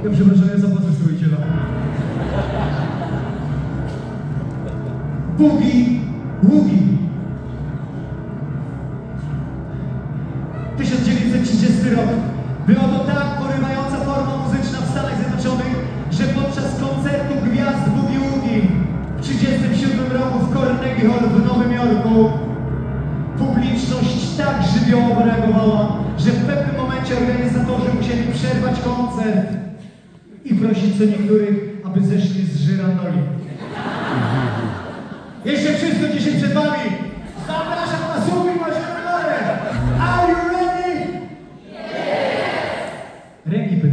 Ja przepraszam, ja zapłacę stroiciela. Boogie Woogie. 1930 rok. Była to tak porywająca forma muzyczna w Stanach Zjednoczonych, że podczas koncertu gwiazd Boogie Woogie w 1937 roku w Carnegie Hall w Nowym Jorku publiczność tak żywiołowo reagowała, że w pewnym momencie organizatorzy musieli przerwać koncert i prosić co niektórych, aby zeszli z żyrandoli. Jeszcze wszystko dzisiaj przed wami. Zapraszam na Subin Marzenowe. Are you ready? Yes! Reggae